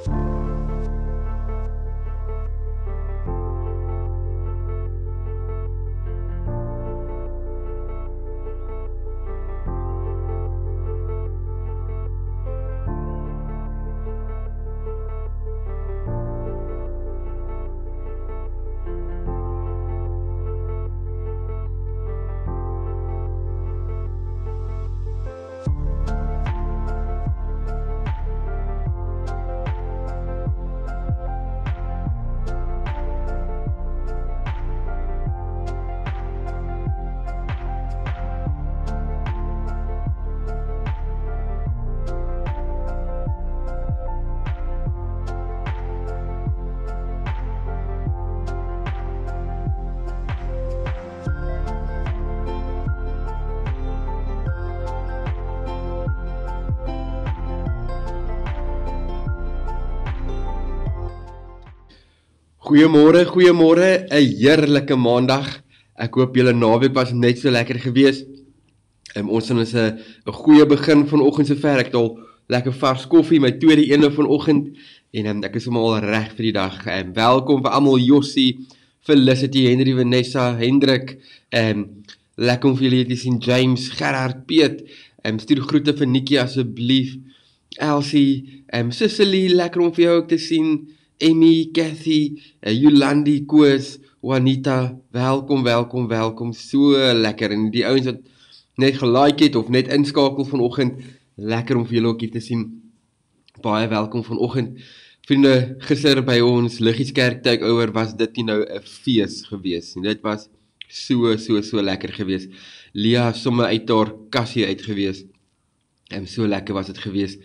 Goeiemôre, 'n heerlike maandag. Ek hoop julle naweek was net so lekker gewees. Ons het 'n goeie begin vanoggend sover. Ek het al lekker vars koffie, my tweede ene vanoggend en ek is sommer al reg vir die dag. Welkom vir almal, Jossie, Felicity, Henry, Vanessa, Hendrik. Lekker om vir julle te sien, James, Gerard, Piet. Stuur groete vir Nikki asseblief. Elsie, Cicely, lekker om vir jou ook te sien. Emmy, Kathy, Yolandi, Koos, Juanita, welkom, so lekker, en die ouens wat net gelike het, of net inskakel vanoggend, lekker om vir julle ook hier te sien, baie welkom vanoggend. Vriende, gister by ons Liggieskerk takeover was dit nie nou 'n fees gewees, en dit was so lekker gewees. Lia somme uit haar kassie uit gewees, so lekker was dit gewees,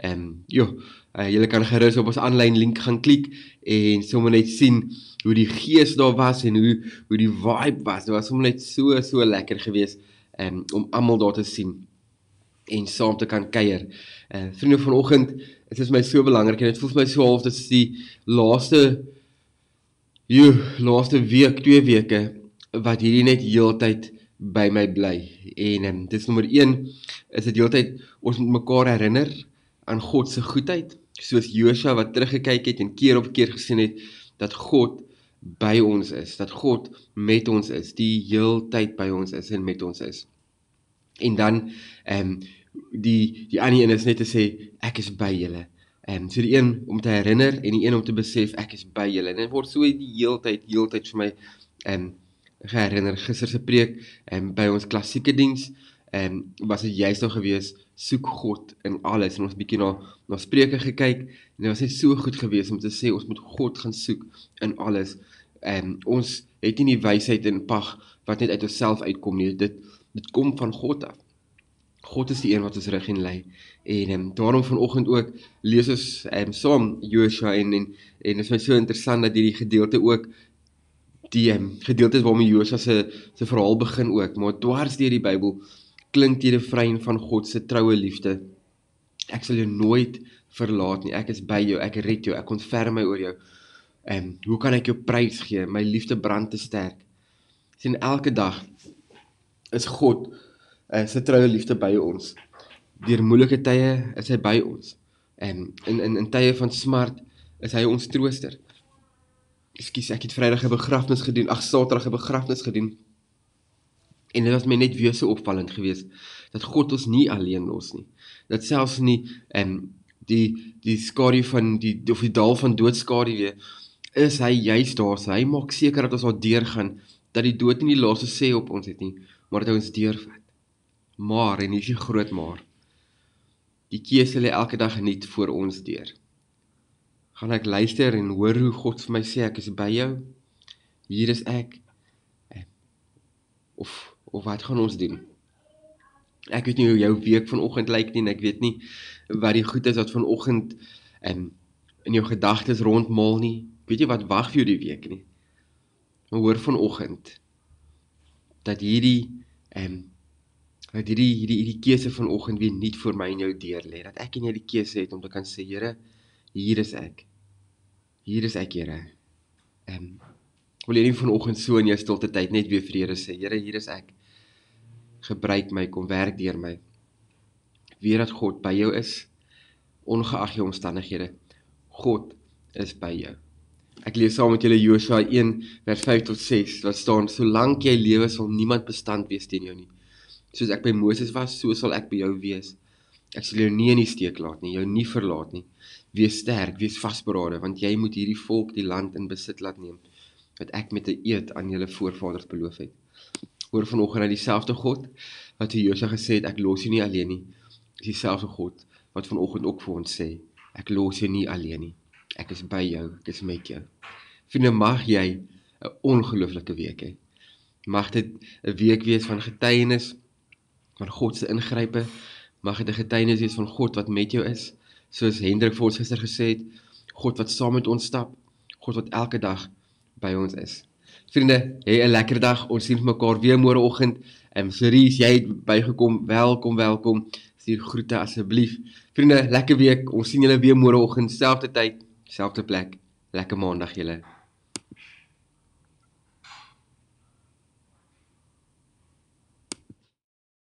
julle kan gerus op ons aanlyn link gaan klik en sommer net sien hoe die gees daar was en hoe die vibe was. Dit was sommer net so lekker gewees om almal daar te sien en saam te kan kuier. Vriende, vanoggend, dit is my so belangrik en dit voel vir my so half, dit is die laaste week, 2 weke wat hierdie net heeltyd by my bly. En dit is nommer 1, is dit heeltyd ons moet mekaar herinner aan God se goedheid, soos Josua wat teruggekyk het en keer op keer gesien het, dat God by ons is, dat God met ons is, die heeltyd by ons is en met ons is. En dan, die ander een is net te sê, ek is by julle. So die een om te herinner en die een om te besef, ek is by julle. En dit word so die heeltyd vir my geherinner. Gister se preek by ons klassieke diens, was dit juist nou gewees, soek God in alles, en ons bietjie na Spreuke gekyk, en dit was net so goed gewees om te sê, ons moet God gaan soek in alles. Ons het nie die wysheid en pag wat net uit onsself uitkom nie, dit kom van God af. God is die een wat ons rig en lei, en daarom vanoggend ook lees ons saam Josua, en dit is my so interessant dat hierdie gedeelte ook die gedeelte is waarmee Josua se verhaal begin ook, maar dwars deur die Bybel klink die refrein van God se troue liefde. Ek sal jou nooit verlaat nie, ek is by jou, ek red jou, ek ontferm my oor jou. Hoe kan ek jou prys gee? My liefde brand te sterk. Sien, elke dag is God se troue liefde by ons. Deur moeilike tye is hy by ons. In tye van smart is hy ons trooster. Ek het Vrydag 'n begrafnis gedoen, Saterdag 'n begrafnis gedoen. En dit was my net weer so opvallend geweest, dat God ons nie alleen los nie. Dat selfs nie die skadu van die dal van doodskadu is hy juist daar. So hy maak seker dat ons daar deurgaan, dat die dood nie die laaste sê op ons het nie, maar dat hy ons deurvat. Maar, en hier is die groot maar, die keuse lê elke dag niet voor ons deur. Gaan ek luister en hoor hoe God vir my sê, ek is by jou, hier is ek, of wat gaan ons doen? Ek weet nie hoe jou week vanoggend lyk nie, en ek weet nie wat die goed is wat vanoggend in jou gedagtes rondmaal nie. Ek weet nie wat wag vir jou die week nie. Maar hoor vanoggend dat hierdie keuse vanoggend weer niet voor my en jou deur lê, dat ek en jy die keuse het om te kan sê, Here, hier is ek. Hier is ek, Here. Wil jy nie vanoggend so in jou stilte tyd net weer vir Here sê, Here, hier is ek. Gebruik my, kom werk deur my. Weet dat God by jou is, ongeag jou omstandighede. God is by jou. Ek lees saam met julle Josua 1 vers 5 tot 6 wat staan: Solank jy lewe sal niemand bestand wees teen jou nie. Soos ek by Moses was, so sal ek by jou wees. Ek sal jou nie in die steek laat nie, jou nie verlaat nie. Wees sterk, wees vasberade, want jy moet hierdie volk die land in besit laat neem, wat ek met 'n eed aan julle voorvaders beloof het. Hoor vanoggend dat dieselfde God wat vir Josua gesê het, ek los jou nie alleen nie, is dieselfde God wat vanoggend ook vir ons sê, ek los jou nie alleen nie. Ek is by jou, ek is met jou. Vriende, mag jy 'n ongelooflike week hê. Mag dit 'n week wees van getuienis, van God se ingrype. Mag dit 'n getuienis wees van God wat met jou is, soos Hendrik vir ons gister gesê het, God wat saam met ons stap, God wat elke dag by ons is. Vriende, hê 'n lekker dag, ons sien mekaar weer môreoggend. Cerise, jy het bygekom, welkom, stuur groete asseblief. Vriende, lekker week, ons sien julle weer môreoggend, selfde tyd, selfde plek, lekker maandag julle.